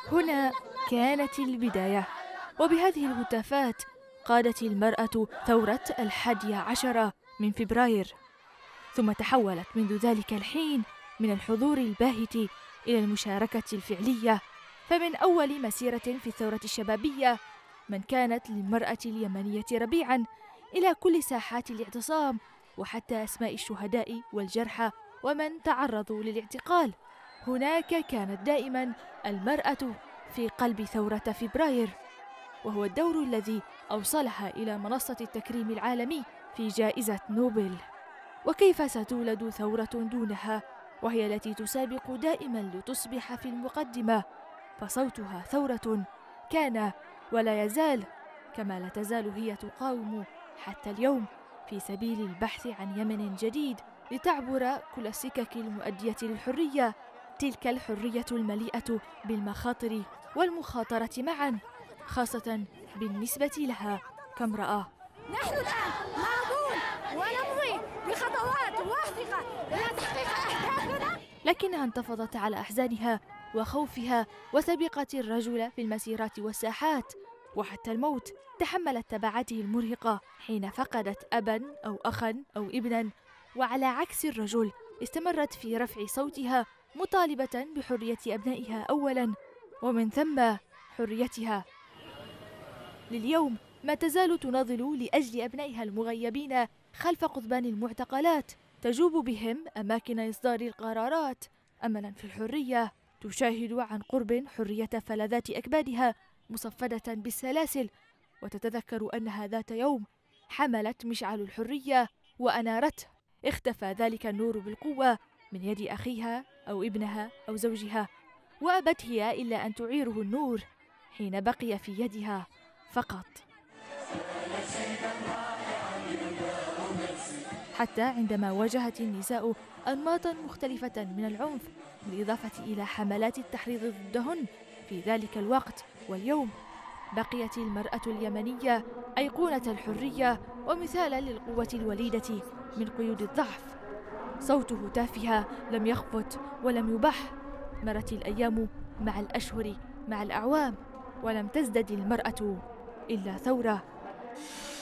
هنا كانت البداية، وبهذه الهتافات قادت المرأة ثورة 11 من فبراير، ثم تحولت منذ ذلك الحين من الحضور الباهت إلى المشاركة الفعلية. فمن أول مسيرة في الثورة الشبابية من كانت للمرأة اليمنية ربيعاً إلى كل ساحات الاعتصام، وحتى أسماء الشهداء والجرحى ومن تعرضوا للاعتقال، هناك كانت دائماً المرأة في قلب ثورة فبراير، وهو الدور الذي أوصلها إلى منصة التكريم العالمي في جائزة نوبل. وكيف ستولد ثورة دونها وهي التي تسابق دائما لتصبح في المقدمة؟ فصوتها ثورة كان ولا يزال، كما لا تزال هي تقاوم حتى اليوم في سبيل البحث عن يمن جديد لتعبر كل السكك المؤدية للحرية، تلك الحرية المليئة بالمخاطر والمخاطرة معا، خاصة بالنسبة لها كامرأة. نحن الآن نعبون ونمضي بخطوات واثقة إلى تحقيق أهدافنا. لكنها انتفضت على أحزانها وخوفها وسبقت الرجل في المسيرات والساحات، وحتى الموت تحملت تبعاته المرهقة حين فقدت أبا أو أخا أو ابنا، وعلى عكس الرجل استمرت في رفع صوتها مطالبة بحرية أبنائها أولا، ومن ثم حريتها. لليوم ما تزال تناضل لأجل أبنائها المغيبين خلف قضبان المعتقلات، تجوب بهم أماكن إصدار القرارات أملا في الحرية، تشاهد عن قرب حرية فلذات أكبادها مصفدة بالسلاسل، وتتذكر أنها ذات يوم حملت مشعل الحرية وأنارته، اختفى ذلك النور بالقوة من يد أخيها أو ابنها أو زوجها، وأبت هي إلا أن تعيره النور حين بقي في يدها فقط. حتى عندما واجهت النساء أنماطا مختلفة من العنف بالإضافة إلى حملات التحريض ضدهن في ذلك الوقت واليوم، بقيت المرأة اليمنية أيقونة الحرية ومثالا للقوة الوليدة من قيود الضعف. صوت هتافها لم يخفت ولم يبح، مرت الأيام مع الأشهر مع الأعوام، ولم تزدد المرأة إلا ثورة.